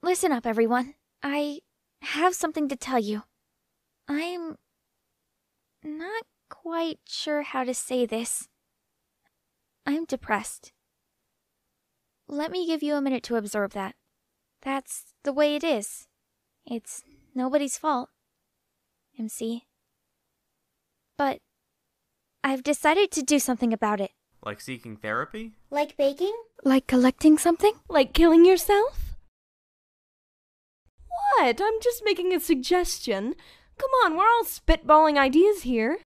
Listen up, everyone. I have something to tell you. I'm not quite sure how to say this. I'm depressed. Let me give you a minute to observe that. That's the way it is. It's nobody's fault. MC. But I've decided to do something about it. Like seeking therapy? Like baking? Like collecting something? Like killing yourself? What? I'm just making a suggestion. Come on, we're all spitballing ideas here.